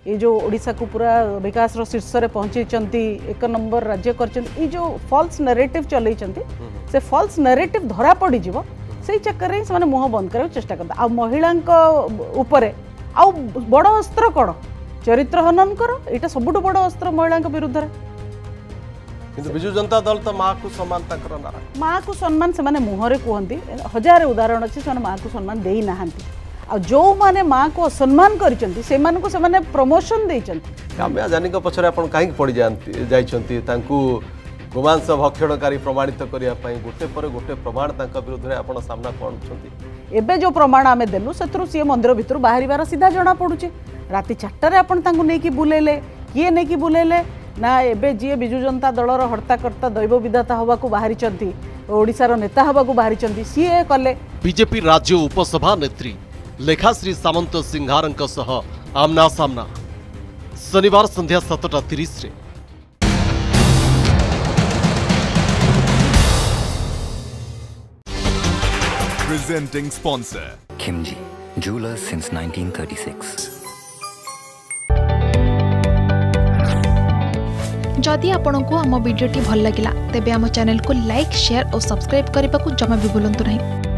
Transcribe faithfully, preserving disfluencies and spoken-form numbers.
ये जो ओडिशा को पूरा विकास शीर्ष में पहुंची एक नंबर राज्य कर जो फॉल्स नैरेटिव चलई से फॉल्स नैरेटिव धरा पड़ जीव से चक्कर में से मुह बंद करने चेष्टा करते आ महिला आ बड़ अस्त्र कौन चरित्र हनन कर यहाँ सबुठ बड़ अस्त्र महिला विरुद्ध विजु जनता दल तो माँ को सम्मान माँ को सम्मान से मुहरे कहते हजार उदाहरण अच्छे से माँ को सम्मान दे ना आ जो माने माँ को असम्मान करचंती से मानको से माने प्रमोशन देचंती काम्या जानी को पछरे आपण काहे पड़ी जानती जाइछंती तांकू गोमांस भक्षणकारी प्रमाणित करिया पई गोटे पर गोटे प्रमाण तांका विरुद्ध रे आपण सामना करछंती एबे जो प्रमाण आमे देलु सेत्रु सी मंदिर भितर बाहरिबार सीधा जणा पडुची राति चारटारे आपण तांकू नेकी बुलेले किए नेकी बुलेले ना एबे जी बिजु जनता दलर हर्ताकर्ता दैव विधाता हवा को बाहरी चंती ओडिसार नेता हवा को बाहरी चंती सीए कले बीजेपी राज्य उपसभा नेत्री लेखाश्री सामंत सिंहारंक सह आमना सामना शनिवार संध्या सातटा तीस रे Presenting sponsor Khimji, jewelers since nineteen thirty-six. जदि आपंक आम भिडी भल लगा तेब आम चैनल को लाइक शेयर और सब्सक्राइब करने को जमा भी भूलु नहीं।